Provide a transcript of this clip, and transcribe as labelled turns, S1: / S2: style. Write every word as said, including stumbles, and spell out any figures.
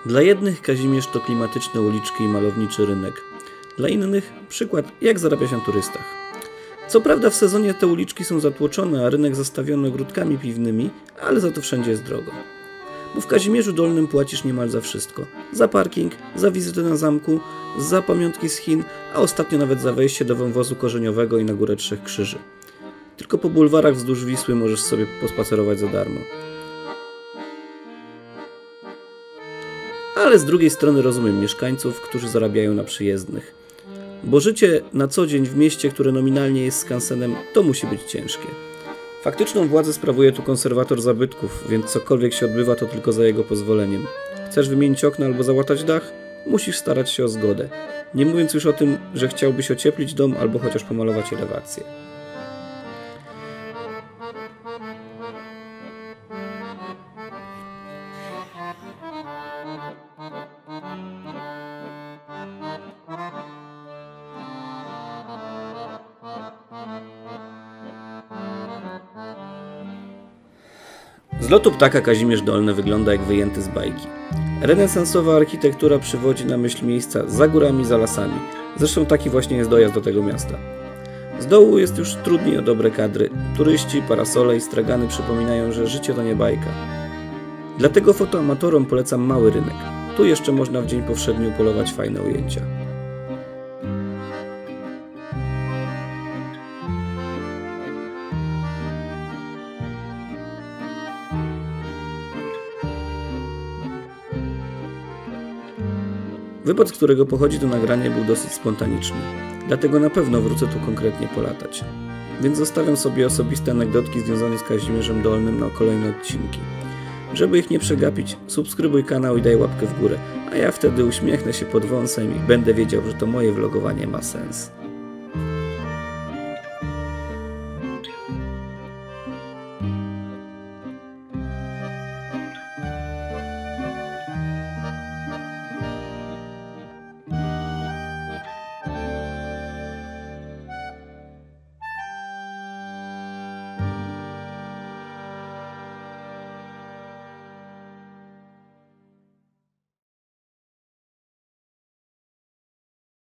S1: Dla jednych Kazimierz to klimatyczne uliczki i malowniczy rynek. Dla innych przykład, jak zarabiać na turystach. Co prawda w sezonie te uliczki są zatłoczone, a rynek zastawiony ogródkami piwnymi, ale za to wszędzie jest drogo. Bo w Kazimierzu Dolnym płacisz niemal za wszystko. Za parking, za wizytę na zamku, za pamiątki z Chin, a ostatnio nawet za wejście do wąwozu korzeniowego i na Górę Trzech Krzyży. Tylko po bulwarach wzdłuż Wisły możesz sobie pospacerować za darmo. Ale z drugiej strony rozumiem mieszkańców, którzy zarabiają na przyjezdnych. Bo życie na co dzień w mieście, które nominalnie jest skansenem, to musi być ciężkie. Faktyczną władzę sprawuje tu konserwator zabytków, więc cokolwiek się odbywa, to tylko za jego pozwoleniem. Chcesz wymienić okna albo załatać dach? Musisz starać się o zgodę. Nie mówiąc już o tym, że chciałbyś ocieplić dom albo chociaż pomalować elewację. Z lotu ptaka Kazimierz Dolny wygląda jak wyjęty z bajki. Renesansowa architektura przywodzi na myśl miejsca za górami, za lasami. Zresztą taki właśnie jest dojazd do tego miasta. Z dołu jest już trudniej o dobre kadry. Turyści, parasole i stragany przypominają, że życie to nie bajka. Dlatego fotoamatorom polecam mały rynek. Tu jeszcze można w dzień powszedni upolować fajne ujęcia. Wypad, z którego pochodzi to nagranie, był dosyć spontaniczny. Dlatego na pewno wrócę tu konkretnie polatać. Więc zostawiam sobie osobiste anegdotki związane z Kazimierzem Dolnym na kolejne odcinki. Żeby ich nie przegapić, subskrybuj kanał i daj łapkę w górę, a ja wtedy uśmiechnę się pod wąsem i będę wiedział, że to moje vlogowanie ma sens.